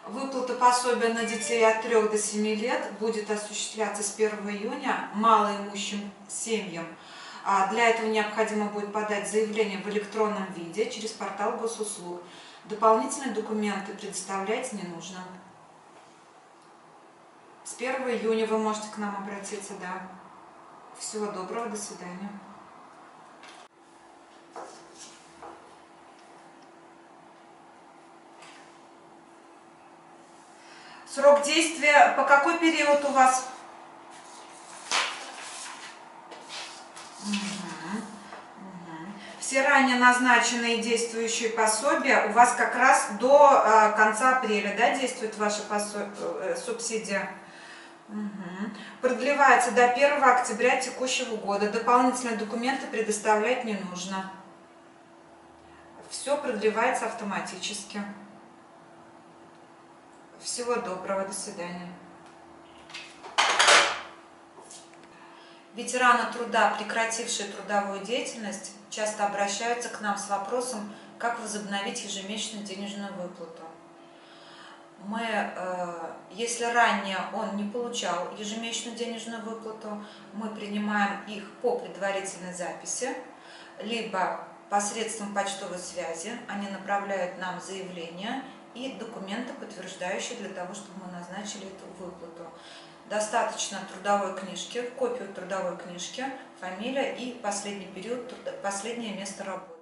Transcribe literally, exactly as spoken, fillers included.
Выплата пособия на детей от трёх до семи лет будет осуществляться с первого июня малоимущим семьям. Для этого необходимо будет подать заявление в электронном виде через портал госуслуг. Дополнительные документы предоставлять не нужно. С первого июня вы можете к нам обратиться, да. Всего доброго, до свидания. Срок действия по какой период у вас? Угу. Угу. Все ранее назначенные действующие пособия у вас как раз до э, конца апреля, да, действует ваша пособие, э, субсидия? Угу. Продлевается до первого октября текущего года. Дополнительные документы предоставлять не нужно. Все продлевается автоматически. Всего доброго, до свидания. Ветераны труда, прекратившие трудовую деятельность, часто обращаются к нам с вопросом, как возобновить ежемесячную денежную выплату. Мы, если ранее он не получал ежемесячную денежную выплату, мы принимаем их по предварительной записи, либо посредством почтовой связи. Они направляют нам заявление и документы, подтверждающие для того, чтобы мы назначили эту выплату. Достаточно трудовой книжки, копию трудовой книжки, фамилия и последний период, последнее место работы.